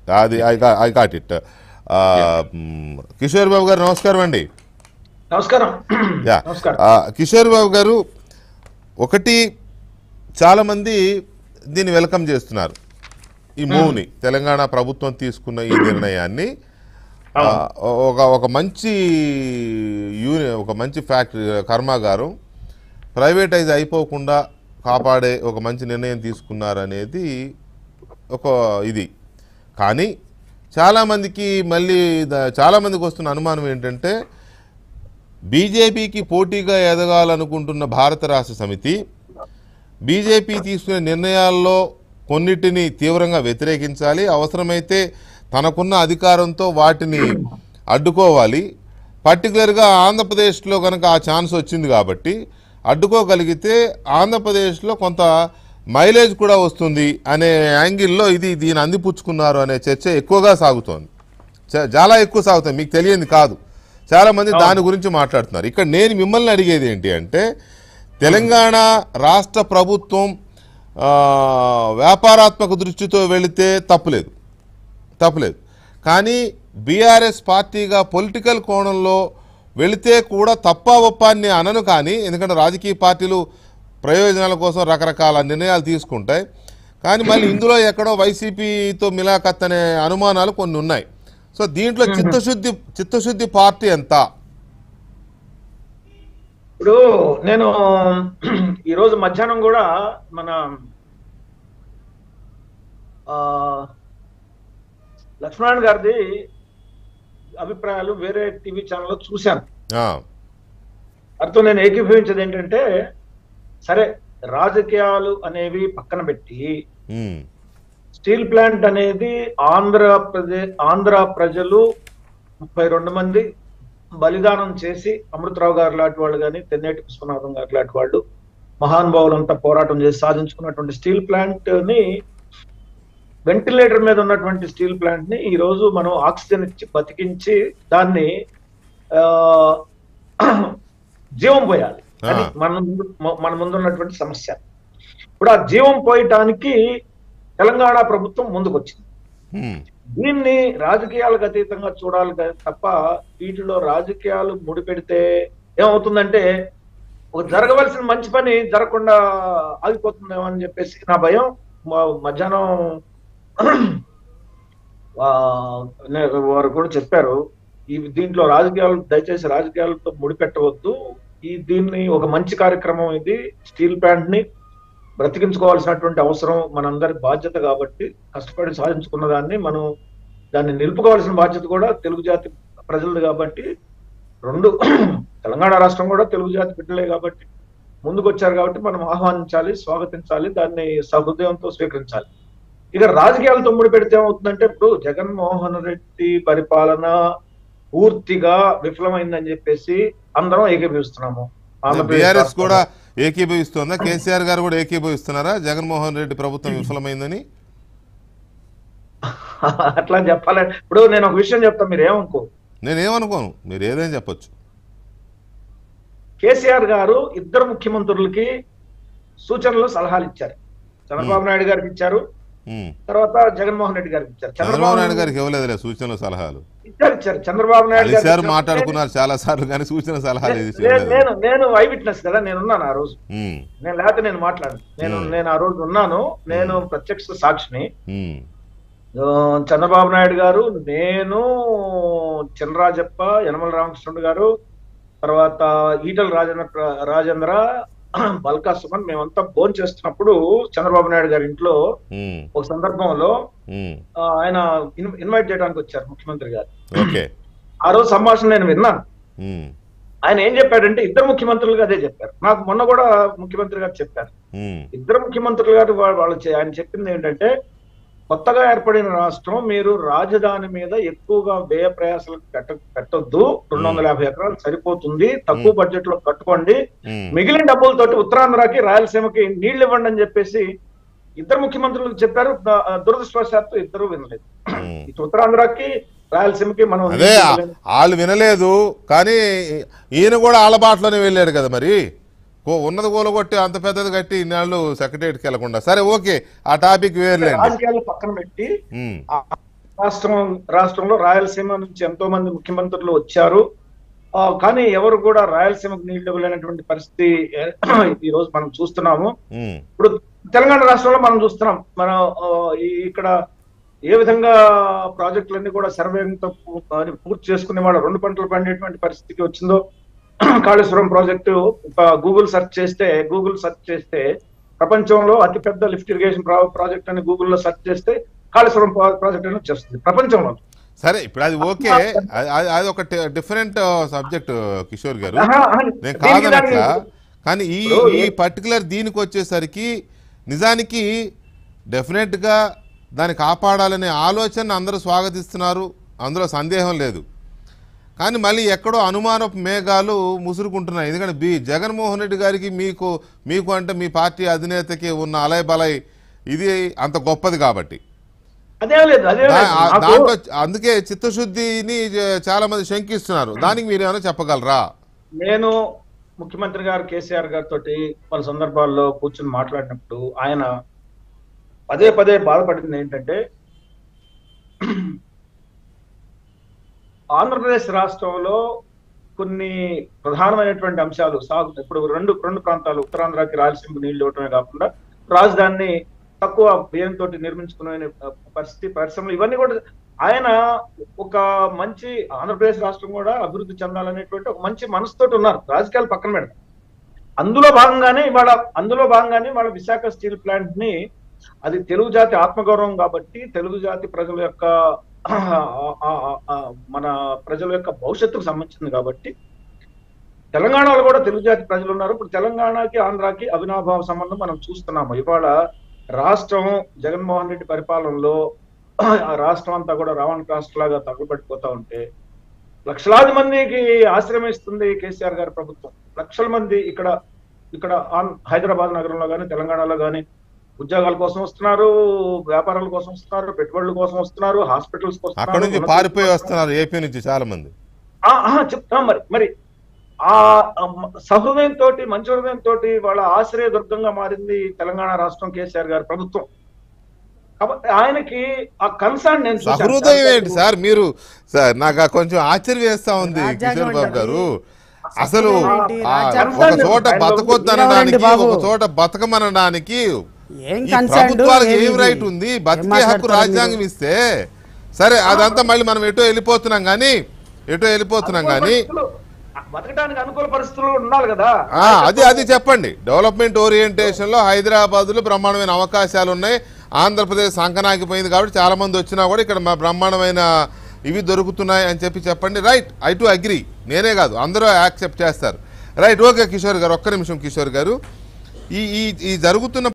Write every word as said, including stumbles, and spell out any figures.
అది I got it. Kishore Babu garu నమస్కారం అండి. నమస్కారం. కిషోర్ బాబు గారు, ఒకటి చాలామంది దీన్ని వెల్కమ్ చేస్తున్నారు, ఈ మూవ్ని, తెలంగాణ ప్రభుత్వం తీసుకున్న ఈ నిర్ణయాన్ని. ఒక ఒక మంచి యూని ఒక మంచి ఫ్యాక్టరీ కర్మాగారం ప్రైవేటైజ్ అయిపోకుండా కాపాడే ఒక మంచి నిర్ణయం తీసుకున్నారనేది ఒక ఇది. కానీ చాలామందికి మళ్ళీ చాలామందికి వస్తున్న అనుమానం ఏంటంటే, బీజేపీకి పోటీగా ఎదగాలనుకుంటున్న భారత రాష్ట్ర సమితి బీజేపీ తీసుకునే నిర్ణయాల్లో కొన్నిటిని తీవ్రంగా వ్యతిరేకించాలి, అవసరమైతే తనకున్న అధికారంతో వాటిని అడ్డుకోవాలి. పర్టికులర్గా ఆంధ్రప్రదేశ్లో కనుక ఆ ఛాన్స్ వచ్చింది కాబట్టి అడ్డుకోగలిగితే ఆంధ్రప్రదేశ్లో కొంత మైలేజ్ కూడా వస్తుంది అనే యాంగిల్లో ఇది దీన్ని అందిపుచ్చుకున్నారు అనే చర్చ ఎక్కువగా సాగుతోంది, చాలా ఎక్కువ సాగుతుంది. మీకు తెలియంది కాదు, చాలామంది దాని గురించి మాట్లాడుతున్నారు. ఇక్కడ నేను మిమ్మల్ని అడిగేది ఏంటి అంటే, తెలంగాణ రాష్ట్ర ప్రభుత్వం వ్యాపారాత్మక దృష్టితో వెళితే తప్పులేదు తప్పులేదు కానీ బీఆర్ఎస్ పార్టీగా పొలిటికల్ కోణంలో వెళితే కూడా తప్పా ఒప్పాన్ని అనను. కానీ ఎందుకంటే రాజకీయ పార్టీలు ప్రయోజనాల కోసం రకరకాల నిర్ణయాలు తీసుకుంటాయి. కానీ మళ్ళీ ఇందులో ఎక్కడో వైసీపీతో మిలాఖత్ అనే అనుమానాలు కొన్ని ఉన్నాయి. సో దీంట్లో చిత్తశుద్ధి చిత్తశుద్ధి పార్టీ ఎంత? ఇప్పుడు నేను ఈరోజు మధ్యాహ్నం కూడా మన లక్ష్మణ్ గారిది అభిప్రాయాలు వేరే టీవీ ఛానల్లో చూశాను. వారితో నేను ఏకీభవించేది ఏంటంటే, సరే రాజకీయాలు అనేవి పక్కన పెట్టి స్టీల్ ప్లాంట్ అనేది ఆంధ్రప్రదేశ్ ఆంధ్ర ప్రజలు ముప్పై రెండు మంది బలిదానం చేసి, అమృతరావు గారు లాంటి వాళ్ళు కానీ, తెన్నేటి విశ్వనాథం గారు లాంటి వాళ్ళు మహానుభావులంతా పోరాటం చేసి సాధించుకున్నటువంటి స్టీల్ ప్లాంట్ ని, వెంటిలేటర్ మీద ఉన్నటువంటి స్టీల్ ప్లాంట్ ని ఈ రోజు మనం ఆక్సిజన్ ఇచ్చి బతికించి దాన్ని ఆ జీవం పోయాలి అది మన మన ముందున్నటువంటి సమస్య. ఇప్పుడు ఆ జీవం పోయటానికి తెలంగాణ ప్రభుత్వం ముందుకొచ్చింది. దీన్ని రాజకీయాలకు అతీతంగా చూడాలి తప్ప వీటిలో రాజకీయాలు ముడిపెడితే ఏమవుతుందంటే, ఒక జరగవలసిన మంచి పని జరగకుండా ఆగిపోతుందేమో అని చెప్పేసి నా భయం. మధ్యాహ్నం వారు కూడా చెప్పారు, ఈ దీంట్లో రాజకీయాలు దయచేసి రాజకీయాలతో ముడిపెట్టవద్దు, ఈ దీన్ని ఒక మంచి కార్యక్రమం, ఇది స్టీల్ ప్లాంట్ ని బ్రతికించుకోవాల్సినటువంటి అవసరం మనందరి బాధ్యత కాబట్టి, కష్టపడి సాధించుకున్న దాన్ని మనం దాన్ని నిలుపుకోవాల్సిన బాధ్యత కూడా తెలుగు జాతి ప్రజలది కాబట్టి, రెండు తెలంగాణ రాష్ట్రం కూడా తెలుగు జాతి బిడ్డలే కాబట్టి ముందుకు వచ్చారు కాబట్టి మనం ఆహ్వానించాలి, స్వాగతించాలి, దాన్ని సహృదయంతో స్వీకరించాలి. ఇక రాజకీయాలతో ముడి పెడితే ఏమవుతుందంటే, ఇప్పుడు జగన్మోహన్ రెడ్డి పరిపాలన పూర్తిగా విఫలమైందని చెప్పేసి అందరం ఏకీభవిస్తున్నాము. బీఆర్ఎస్ కూడా ఏకీభవిస్తుందా? కేసీఆర్ గారు కూడా ఏకీభవిస్తున్నారా జగన్మోహన్ రెడ్డి ప్రభుత్వం విఫలమైందని? అట్లా చెప్పాలి. ఇప్పుడు నేను ఒక విషయం చెప్తాను, మీరు ఏమనుకో. నేనేమనుకోను, మీరు ఏదైనా చెప్పొచ్చు. కేసీఆర్ గారు ఇద్దరు ముఖ్యమంత్రులకి సూచనలు సలహాలు ఇచ్చారు. చంద్రబాబు నాయుడు గారికి ఇచ్చారు, తర్వాత జగన్మోహన్ రెడ్డి గారికి ఇచ్చారు. చంద్రబాబు నాయుడు గారికి ఇవ్వలేదులే సూచనలు సలహాలు. ఇచ్చారు ఇచ్చారు చంద్రబాబు నాయుడు గారు మాట్లాడుకున్నారు చాలా సార్లు, కానీ సూచన సలహాలు నేను నేను ఐ విట్నెస్ కదా, నేను ఉన్నాను ఆ రోజు. నేను లేకపోతే నేను మాట్లాడాను, నేను నేను ఆ రోజు ఉన్నాను, నేను ప్రత్యక్ష సాక్షిని. చంద్రబాబు నాయుడు గారు, నేను, చినరాజప్ప, యనమల రామకృష్ణుడు గారు, తర్వాత ఈటల రాజేంద్ర రాజేంద్ర బల్కా సుమన్, మేమంతా భోజనం చేస్తున్నప్పుడు చంద్రబాబు నాయుడు గారి ఇంట్లో ఒక సందర్భంలో ఆయన ఇన్వైట్ చేయడానికి వచ్చారు ముఖ్యమంత్రి గారు. ఆ రోజు సంభాషణ నేను విన్నాను. ఆయన ఏం చెప్పాడంటే, ఇద్దరు ముఖ్యమంత్రులుగా అదే చెప్పారు. నాకు మొన్న కూడా ముఖ్యమంత్రి గారు చెప్పారు. ఇద్దరు ముఖ్యమంత్రులు గారు వాళ్ళు ఆయన చెప్పింది ఏంటంటే, కొత్తగా ఏర్పడిన రాష్ట్రం, మీరు రాజధాని మీద ఎక్కువగా వ్యయ ప్రయాసాలు పెట్ట పెట్టొద్దు, రెండు వందల యాభై ఎకరాలు సరిపోతుంది, తక్కువ బడ్జెట్ లో కట్టుకోండి, మిగిలిన డబ్బులతోటి ఉత్తరాంధ్రకి రాయలసీమకి నీళ్లు ఇవ్వండి అని చెప్పేసి ఇద్దరు ముఖ్యమంత్రులు చెప్పారు. దురదృష్టవశాత్తు ఇద్దరు వినలేదు. ఉత్తరాంధ్రకి రాయలసీమకి మనం అదే వాళ్ళు వినలేదు, కానీ ఈయన కూడా వాళ్ళ బాటలోనే వెళ్ళాడు కదా. మరి ఉన్నది కూలగొట్టి అంత పెద్దది కట్టి ఇన్నాళ్ళు సెక్రటరీకి వెళ్లకుండా, సరే ఓకే, ఆ టాపిక్ వేరే రాజకీయాలు పక్కన పెట్టి రాష్ట్రం రాష్ట్రంలో రాయలసీమ నుంచి ఎంతో మంది ముఖ్యమంత్రులు వచ్చారు. కానీ ఎవరు కూడా రాయలసీమకు నీళ్లు ఇవ్వలేనటువంటి పరిస్థితి ఈ రోజు మనం చూస్తున్నాము. ఇప్పుడు తెలంగాణ రాష్ట్రంలో మనం చూస్తున్నాం. మనం ఇక్కడ ఏ విధంగా ప్రాజెక్టులన్నీ కూడా సర్వేతో పూర్తి చేసుకునే వాళ్ళు రెండు పంటలు పండేటువంటి పరిస్థితికి వచ్చిందో, కాళేశ్వరం ప్రాజెక్టు గూగుల్ సెర్చ్ చేస్తే గూగుల్ సెర్చ్ చేస్తే ప్రపంచంలో అతిపెద్ద లిఫ్ట్ ఇరిగేషన్ ప్రాజెక్ట్ అని గూగుల్లో సెర్చ్ చేస్తే కాళేశ్వరం ప్రాజెక్ట్ అని వచ్చేస్తుంది ప్రపంచంలో. సరే, ఇప్పుడు అది ఓకే, అది ఒక డిఫరెంట్ సబ్జెక్ట్ కిషోర్ గారు, నేను కాదనట్లా. కానీ ఈ ఈ పర్టికులర్ దీనికి వచ్చేసరికి నిజానికి డెఫినెట్గా దాన్ని కాపాడాలనే ఆలోచన అందరూ స్వాగతిస్తున్నారు, అందులో సందేహం లేదు. కానీ మళ్ళీ ఎక్కడో అనుమానపు మేఘాలు ముసురుకుంటున్నాయి. ఎందుకంటే బి జగన్మోహన్ రెడ్డి గారికి మీకు మీకు అంటే మీ పార్టీ అధినేతకి ఉన్న అలయ్ బలయ్ ఇది అంత గొప్పది కాబట్టి దాంట్లో అందుకే చిత్తశుద్ధిని చాలా మంది శంకిస్తున్నారు. దానికి మీరు ఏమైనా చెప్పగలరా? నేను ముఖ్యమంత్రి గారు కేసీఆర్ గారితో పలు సందర్భాల్లో కూర్చొని మాట్లాడినప్పుడు ఆయన పదే పదే బాధపడింది ఏంటంటే, ఆంధ్రప్రదేశ్ రాష్ట్రంలో కొన్ని ప్రధానమైనటువంటి అంశాలు సాగు ఇప్పుడు రెండు రెండు ప్రాంతాలు ఉత్తరాంధ్రకి రాయలసీమకు నీళ్లు ఇవ్వటమే కాకుండా రాజధానిని తక్కువ వ్యయంతో నిర్మించుకునే పరిస్థితి, పరిశ్రమలు ఇవన్నీ కూడా ఆయన ఒక మంచి ఆంధ్రప్రదేశ్ రాష్ట్రం కూడా అభివృద్ధి చెందాలనేటువంటి ఒక మంచి మనసుతోటి ఉన్నారు. రాజకీయాలు పక్కన పెడతారు. అందులో భాగంగానే ఇవాళ అందులో భాగంగానే వాళ్ళ విశాఖ స్టీల్ ప్లాంట్ ని, అది తెలుగు జాతి ఆత్మగౌరవం కాబట్టి, తెలుగు జాతి ప్రజల యొక్క మన ప్రజల యొక్క భవిష్యత్తుకు సంబంధించింది కాబట్టి, తెలంగాణలో కూడా తెలుగు జాతి ప్రజలు ఉన్నారు. ఇప్పుడు తెలంగాణకి ఆంధ్రాకి అవినాభావ సంబంధం మనం చూస్తున్నాము. ఇవాళ రాష్ట్రం జగన్మోహన్ రెడ్డి పరిపాలనలో ఆ రాష్ట్రం అంతా కూడా రావణ రాష్ట్రలాగా తగులుపడిపోతా ఉంటే లక్షలాది మందికి ఆశ్రమిస్తుంది కేసీఆర్ గారి ప్రభుత్వం. లక్షల మంది ఇక్కడ ఇక్కడ హైదరాబాద్ నగరంలో కానీ తెలంగాణలో కానీ ఉద్యోగాల కోసం వస్తున్నారు, వ్యాపారాల కోసం వస్తున్నారు, పెట్టుబడుల కోసం వస్తున్నారు, హాస్పిటల్స్ కోసం పారిపోయి వస్తున్నారు ఏపీ నుంచి చాలా మంది. చెప్తాం మరి మరి ఆ సహృదయంతో మంచి హృదయంతో వాళ్ళ ఆశ్రయ దుర్గంగా మారింది తెలంగాణ రాష్ట్రం, కేసీఆర్ గారి ప్రభుత్వం. కాబట్టి ఆయనకి ఆ కన్సర్న్ నేను సహృదయం ఏంటి సార్? మీరు సార్ నాకు కొంచెం ఆశ్చర్యం వేస్తా ఉంది కిషోర్ బాబు గారు. అసలు ఒక చోట బతకొద్దనడానికి, ఒక చోట బతకమనడానికి ప్రభుత్వాలకు ఏం రైట్ ఉంది? బతికే హక్కు రాజ్యాంగం ఇస్తే సరే, అదంతా మళ్ళీ మనం ఎటో వెళ్ళిపోతున్నాం కానీ ఎటో వెళ్ళిపోతున్నాం కానీ బతకడానికి అనుకూల పరిస్థితులు ఉండాలి కదా. అది అది చెప్పండి. డెవలప్మెంట్ ఓరియంటేషన్ లో హైదరాబాద్ లో బ్రహ్మాండమైన అవకాశాలు ఉన్నాయి. ఆంధ్రప్రదేశ్ సంకనాకిపోయింది కాబట్టి చాలా మంది వచ్చినా కూడా ఇక్కడ మా బ్రహ్మాండమైన ఇవి దొరుకుతున్నాయి అని చెప్పి చెప్పండి. Right, I too agree. నేనే కాదు, అందరూ యాక్సెప్ట్ చేస్తారు. రైట్, ఓకే కిషోర్ గారు, ఒక్క నిమిషం కిషోర్ గారు. ఈ ఈ జరుగుతున్న